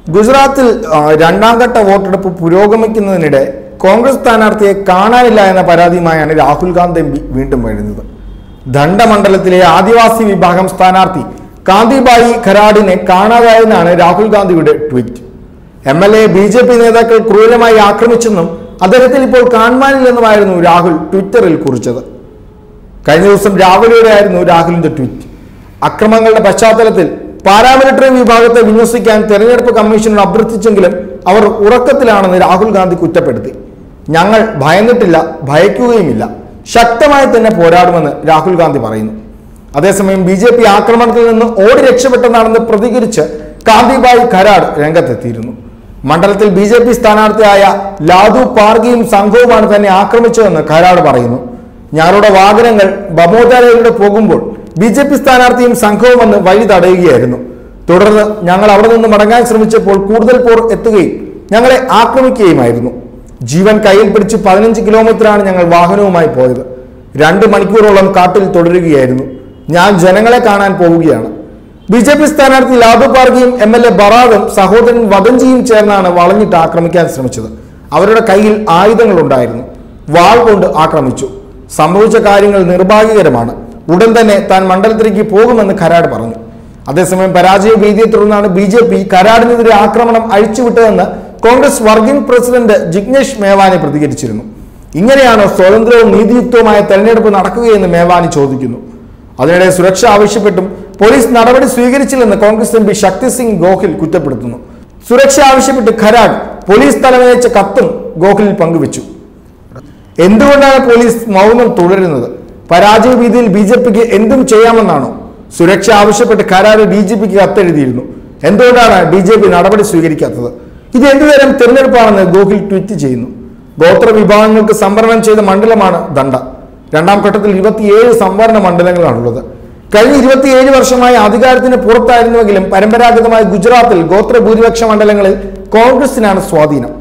ഗുജറാത്തിൽ രണ്ടാം ഘട്ട വോട്ടെടുപ്പ് പുരോഗമിക്കുന്നതിനിടെ കോൺഗ്രസ് സ്ഥാനാർത്ഥിയെ കാണാനില്ല എന്ന പരാതിയുമായാണ് രാഹുൽ ഗാന്ധി വീണ്ടും വരുന്നത്. ധണ്ട മണ്ഡലത്തിലെ ആദിവാസി വിഭാഗം സ്ഥാനാർത്ഥി കാന്തിഭായി ഖരാഡിനെ കാണാതായെന്നാണ് രാഹുൽ ഗാന്ധിയുടെ ട്വീറ്റ്. MLA BJP നേതാക്കൾ ക്രൂരമായി ആക്രമിച്ചെന്നും അദ്ദേഹത്തിൽ ഇപ്പോൾ കാണുവാനില്ലെന്നുമായിരുന്നു രാഹുൽ ട്വിറ്ററിൽ കുറിച്ചത്. കഴിഞ്ഞ ദിവസം രാവിലെയോടെയായിരുന്നു രാഹുലിന്റെ ട്വീറ്റ്. അക്രമങ്ങളുടെ പശ്ചാത്തലത്തിൽ പാരാമിലിറ്ററി വിഭാഗത്തെ വിന്യസിക്കാൻ തെരഞ്ഞെടുപ്പ് കമ്മീഷനോട് അഭ്യർത്ഥിച്ചെങ്കിലും അവർ ഉറക്കത്തിലാണെന്ന് രാഹുൽ ഗാന്ധി കുറ്റപ്പെടുത്തി. ഞങ്ങൾ ഭയന്നിട്ടില്ല, ഭയക്കുകയുമില്ല, ശക്തമായി തന്നെ പോരാടുമെന്ന് രാഹുൽ ഗാന്ധി പറയുന്നു. അതേസമയം BJP ആക്രമണത്തിൽ നിന്ന് ഓടി രക്ഷപ്പെട്ടെന്നാണെന്ന് പ്രതികരിച്ച് കാന്തിഭായി ഖരാഡ് രംഗത്തെത്തിയിരുന്നു. മണ്ഡലത്തിൽ BJP സ്ഥാനാർത്ഥിയായ ലാദു പാർഗിയും സംഘവുമാണ് തന്നെ ആക്രമിച്ചതെന്ന് ഖരാഡ് പറയുന്നു. ഞങ്ങളുടെ വാഹനങ്ങൾ ബമോദാരയിലൂടെ പോകുമ്പോൾ BJP സ്ഥാനാർത്ഥിയും സംഘവും വന്ന് വഴി തടയുകയായിരുന്നു. തുടർന്ന് ഞങ്ങൾ അവിടെ നിന്ന് മടങ്ങാൻ ശ്രമിച്ചപ്പോൾ കൂടുതൽ പേർ എത്തുകയും ഞങ്ങളെ ആക്രമിക്കുകയുമായിരുന്നു. ജീവൻ കയ്യിൽ പിടിച്ച് 15 കിലോമീറ്ററാണ് ഞങ്ങൾ വാഹനവുമായി പോയത്. 2 മണിക്കൂറോളം കാട്ടിൽ തുടരുകയായിരുന്നു. ഞാൻ ജനങ്ങളെ കാണാൻ പോവുകയാണ്. BJP സ്ഥാനാർത്ഥി ലാദു പാർഗിയും MLA ബറാദും സഹോദരൻ വദൻജിയും ചേർന്നാണ് വളഞ്ഞിട്ട് ആക്രമിക്കാൻ ശ്രമിച്ചത്. അവരുടെ കയ്യിൽ ആയുധങ്ങളുണ്ടായിരുന്നു. വാൾ കൊണ്ട് ആക്രമിച്ചു. സംഭവിച്ച കാര്യങ്ങൾ നിർഭാഗ്യകരമാണ്. ഉടൻ തന്നെ താൻ മണ്ഡലത്തിലേക്ക് പോകുമെന്ന് ഖരാഡ് പറഞ്ഞു. അതേസമയം പരാജയ ഭീതിയെ തുടർന്നാണ് BJP ഖരാഡിനെതിരെ ആക്രമണം അഴിച്ചുവിട്ടതെന്ന് കോൺഗ്രസ് വർക്കിംഗ് പ്രസിഡന്റ് ജിഗ്നേഷ് മേവാനി പ്രതികരിച്ചിരുന്നു. ഇങ്ങനെയാണോ സ്വതന്ത്രവും നീതിയുക്തവുമായ തെരഞ്ഞെടുപ്പ് നടക്കുകയെന്ന് മേവാനി ചോദിക്കുന്നു. അതിനിടെ സുരക്ഷ ആവശ്യപ്പെട്ടും പോലീസ് നടപടി സ്വീകരിച്ചില്ലെന്ന് കോൺഗ്രസ് MP ശക്തി സിംഗ് ഗോഹിൽ കുറ്റപ്പെടുത്തുന്നു. സുരക്ഷ ആവശ്യപ്പെട്ട് ഖരാഡ് പോലീസ് തലവനയച്ച കത്തും ഗോഹിൽ പങ്കുവച്ചു. എന്തുകൊണ്ടാണ് പോലീസ് മൗനം തുടരുന്നത്? പരാജയ ഭീതിയിൽ BJPക്ക് എന്തും ചെയ്യാമെന്നാണോ? സുരക്ഷ ആവശ്യപ്പെട്ട് ഖരാഡ് DGPക്ക് കത്തെഴുതിയിരുന്നു. എന്തുകൊണ്ടാണ് BJP നടപടി സ്വീകരിക്കാത്തത്? ഇത് എന്തുതരം തിരഞ്ഞെടുപ്പാണെന്ന് ഗോഹിൽ ട്വീറ്റ് ചെയ്യുന്നു. ഗോത്ര വിഭാഗങ്ങൾക്ക് സംവരണം ചെയ്ത മണ്ഡലമാണ് ദണ്ഡ. രണ്ടാം ഘട്ടത്തിൽ 27 സംവരണ മണ്ഡലങ്ങളാണുള്ളത്. കഴിഞ്ഞ 27 വർഷമായി അധികാരത്തിന് പുറത്തായിരുന്നുവെങ്കിലും പരമ്പരാഗതമായി ഗുജറാത്തിൽ ഗോത്ര ഭൂരിപക്ഷ മണ്ഡലങ്ങളിൽ കോൺഗ്രസിനാണ് സ്വാധീനം.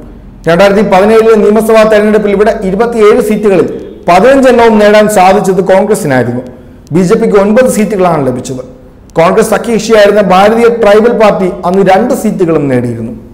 2017 നിയമസഭാ തെരഞ്ഞെടുപ്പിൽ ഇവിടെ 27 സീറ്റുകളിൽ 15 എണ്ണവും നേടാൻ സാധിച്ചത് കോൺഗ്രസിനായിരുന്നു. BJPക്ക് 9 സീറ്റുകളാണ് ലഭിച്ചത്. കോൺഗ്രസ് സഖ്യകക്ഷിയായിരുന്ന ഭാരതീയ ട്രൈബൽ പാർട്ടി അന്ന് 2 സീറ്റുകളും നേടിയിരുന്നു.